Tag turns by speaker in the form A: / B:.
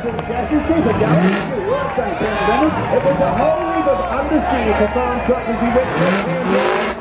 A: chassis keep it going. Right side, it was a whole heap of understeer for Farm Truck as he went left-hand line.